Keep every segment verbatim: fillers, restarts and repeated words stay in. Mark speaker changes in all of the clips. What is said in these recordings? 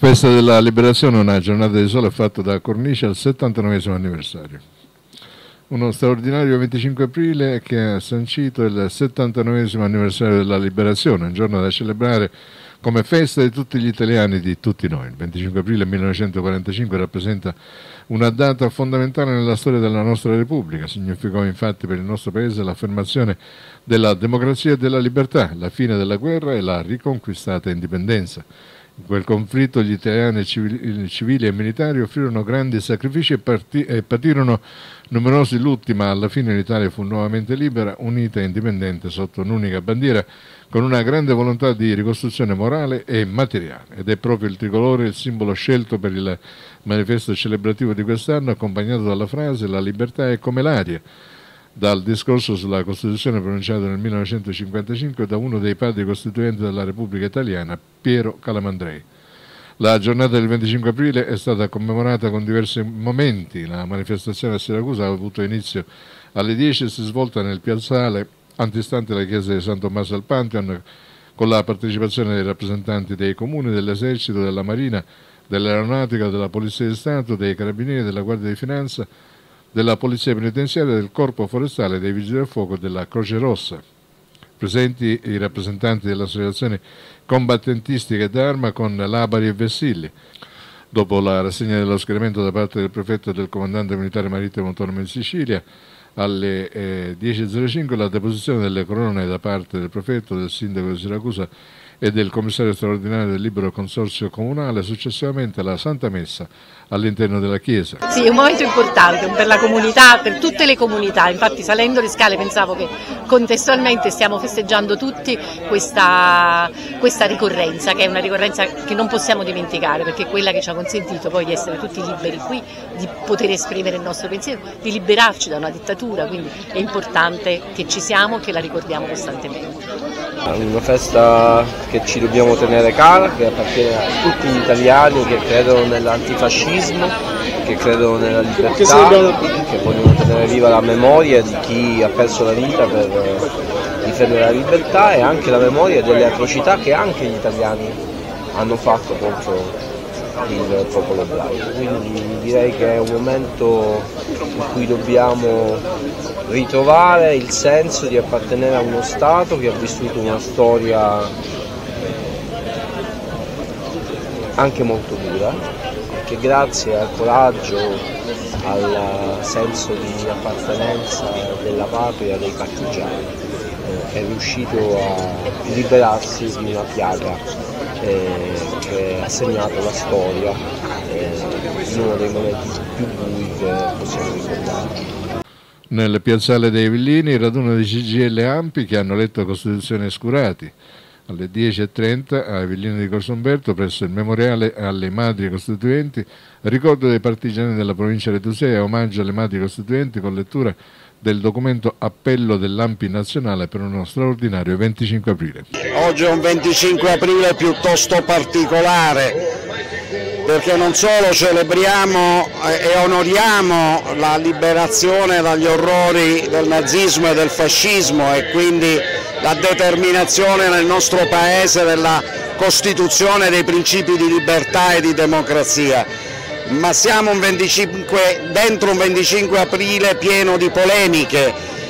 Speaker 1: Festa della Liberazione, una giornata di sole fatta da cornice al settantanovesimo anniversario. Uno straordinario venticinque aprile che ha sancito il settantanovesimo anniversario della Liberazione, un giorno da celebrare come festa di tutti gli italiani, di tutti noi. Il venticinque aprile millenovecentoquarantacinque rappresenta una data fondamentale nella storia della nostra Repubblica. Significò infatti per il nostro Paese l'affermazione della democrazia e della libertà, la fine della guerra e la riconquistata indipendenza. In quel conflitto gli italiani civili, civili e militari offrirono grandi sacrifici e, parti, e patirono numerosi lutti, ma alla fine l'Italia fu nuovamente libera, unita e indipendente sotto un'unica bandiera, con una grande volontà di ricostruzione morale e materiale. Ed è proprio il tricolore il simbolo scelto per il manifesto celebrativo di quest'anno, accompagnato dalla frase «La libertà è come l'aria», dal discorso sulla Costituzione pronunciato nel millenovecentocinquantacinque da uno dei padri costituenti della Repubblica Italiana, Piero Calamandrei. La giornata del venticinque aprile è stata commemorata con diversi momenti. La manifestazione a Siracusa ha avuto inizio alle dieci e si è svolta nel piazzale antistante la chiesa di San Tommaso al Pantheon, con la partecipazione dei rappresentanti dei comuni, dell'esercito, della marina, dell'aeronautica, della polizia di Stato, dei carabinieri, della Guardia di Finanza, della Polizia Penitenziaria, del Corpo Forestale, dei Vigili del Fuoco e della Croce Rossa. Presenti i rappresentanti delle associazioni combattentistiche d'arma con Labari e Vessilli. Dopo la rassegna dello schieramento da parte del prefetto e del comandante militare marittimo autonomo di Sicilia, alle eh, dieci e zero cinque la deposizione delle corone da parte del prefetto, del sindaco di Siracusa e del commissario straordinario del Libero Consorzio Comunale, successivamente la Santa Messa all'interno della chiesa.
Speaker 2: Sì, è un momento importante per la comunità, per tutte le comunità. Infatti, salendo le scale pensavo che contestualmente stiamo festeggiando tutti questa, questa ricorrenza, che è una ricorrenza che non possiamo dimenticare, perché è quella che ci ha consentito poi di essere tutti liberi qui, di poter esprimere il nostro pensiero, di liberarci da una dittatura, quindi è importante che ci siamo e che la ricordiamo costantemente.
Speaker 3: Una festa che ci dobbiamo tenere cara, che appartiene a tutti gli italiani che credono nell'antifascismo, che credono nella libertà, che vogliono tenere viva la memoria di chi ha perso la vita per difendere la libertà e anche la memoria delle atrocità che anche gli italiani hanno fatto contro il popolo ebraico. Quindi direi che è un momento in cui dobbiamo ritrovare il senso di appartenere a uno Stato che ha vissuto una storia anche molto dura, che grazie al coraggio, al senso di appartenenza della patria dei partigiani eh, è riuscito a liberarsi di una piaga eh, che ha segnato la storia eh, in uno dei momenti più bui che possiamo ricordare.
Speaker 1: Nel piazzale dei Villini, il raduno di C G I L Ampi che hanno letto Costituzione Scurati. Alle dieci e trenta ai Villini di Corso Umberto, presso il memoriale alle Madri Costituenti, ricordo dei partigiani della provincia di Tusea e omaggio alle Madri Costituenti con lettura del documento Appello dell'Ampi Nazionale per uno straordinario venticinque aprile.
Speaker 4: Oggi è un venticinque aprile piuttosto particolare, perché non solo celebriamo e onoriamo la liberazione dagli orrori del nazismo e del fascismo e quindi la determinazione nel nostro Paese della costituzione dei principi di libertà e di democrazia, ma siamo un venticinque, dentro un venticinque aprile pieno di polemiche,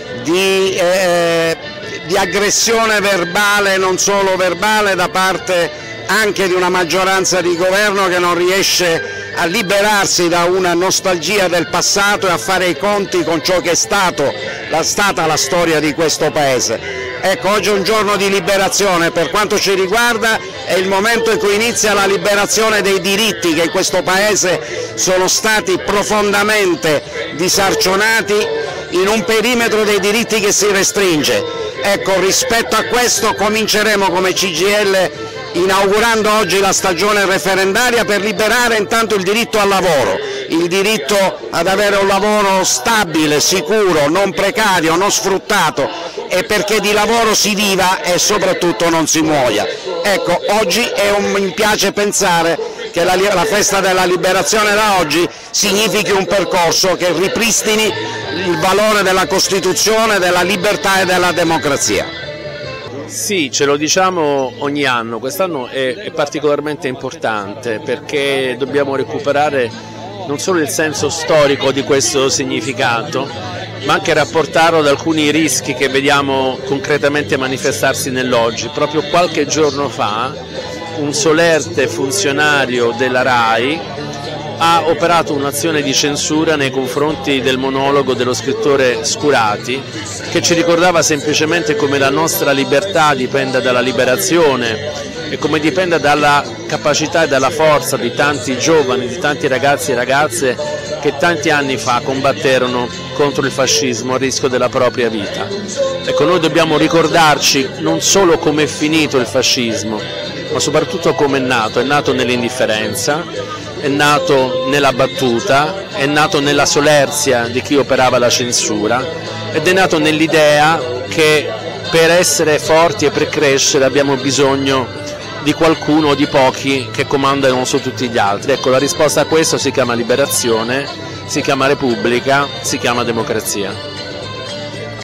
Speaker 4: di, eh, di aggressione verbale, non solo verbale, da parte anche di una maggioranza di governo che non riesce a liberarsi da una nostalgia del passato e a fare i conti con ciò che è stato, la, stata la storia di questo Paese. Ecco, oggi è un giorno di liberazione, per quanto ci riguarda è il momento in cui inizia la liberazione dei diritti che in questo Paese sono stati profondamente disarcionati in un perimetro dei diritti che si restringe. Ecco, rispetto a questo cominceremo come C G I L inaugurando oggi la stagione referendaria per liberare intanto il diritto al lavoro, il diritto ad avere un lavoro stabile, sicuro, non precario, non sfruttato e perché di lavoro si viva e soprattutto non si muoia. Ecco, oggi è un, mi piace pensare che la, la festa della liberazione da oggi significhi un percorso che ripristini il valore della Costituzione, della libertà e della democrazia.
Speaker 5: Sì, ce lo diciamo ogni anno, quest'anno è, è particolarmente importante perché dobbiamo recuperare non solo il senso storico di questo significato, ma anche rapportarlo ad alcuni rischi che vediamo concretamente manifestarsi nell'oggi. Proprio qualche giorno fa un solerte funzionario della RAI ha operato un'azione di censura nei confronti del monologo dello scrittore Scurati, che ci ricordava semplicemente come la nostra libertà dipenda dalla liberazione e come dipenda dalla capacità e dalla forza di tanti giovani, di tanti ragazzi e ragazze che tanti anni fa combatterono contro il fascismo a rischio della propria vita. Ecco, noi dobbiamo ricordarci non solo come è finito il fascismo, ma soprattutto come è nato. È nato nell'indifferenza, è nato nella battuta, è nato nella solerzia di chi operava la censura ed è nato nell'idea che per essere forti e per crescere abbiamo bisogno di qualcuno o di pochi che comandano su tutti gli altri. Ecco, la risposta a questo si chiama liberazione, si chiama Repubblica, si chiama democrazia.